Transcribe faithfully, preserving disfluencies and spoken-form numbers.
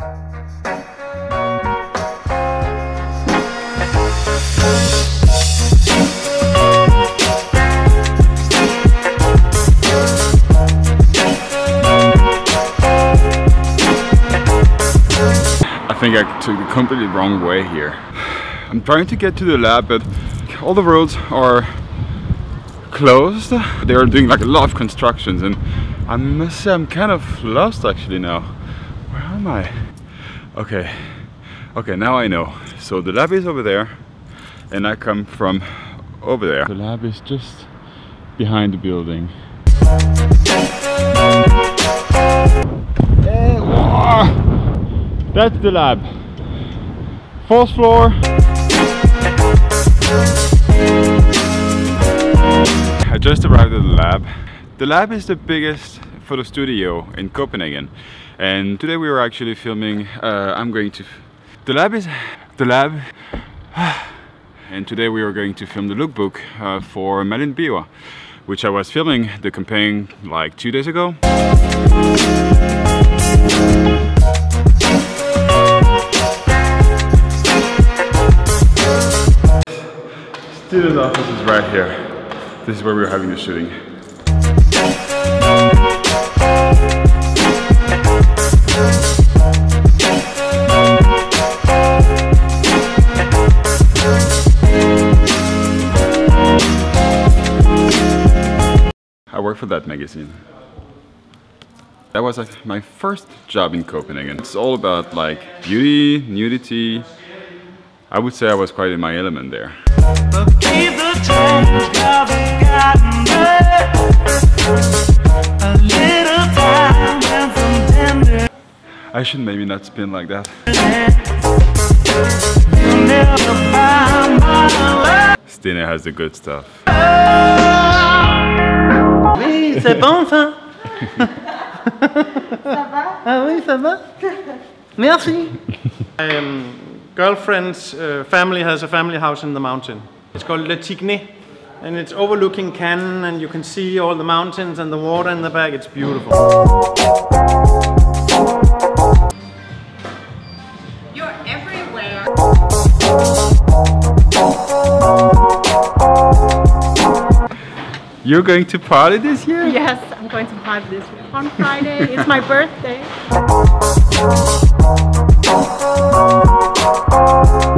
I think I took the completely wrong way here. I'm trying to get to the lab, but all the roads are closed. They are doing like a lot of constructions, and I must say I'm kind of lost actually now. Where am I? Okay, okay, now I know. So the lab is over there, and I come from over there. The lab is just behind the building. Hey, whoa. That's the lab. Fourth floor. I just arrived at the lab. The lab is the biggest photo studio in Copenhagen, and today we were actually filming. Uh, I'm going to. The lab is the lab, and today we are going to film the lookbook uh, for Malin Biwa, which I was filming the campaign like two days ago. Student office is right here. This is where we're having the shooting. I work for that magazine. That was like my first job in Copenhagen. It's all about like beauty, nudity. I would say I was quite in my element there. I should maybe not spin like that. Stine has the good stuff. Oui, c'est bon ça. Ça va? Ah oui, ça va. Merci. My um, girlfriend's uh, family has a family house in the mountain. It's called Le Tigné, and it's overlooking Cannes, and you can see all the mountains and the water in the back. It's beautiful. You're everywhere. You're going to party this year? Yes, I'm going to party this year. On Friday, it's my birthday.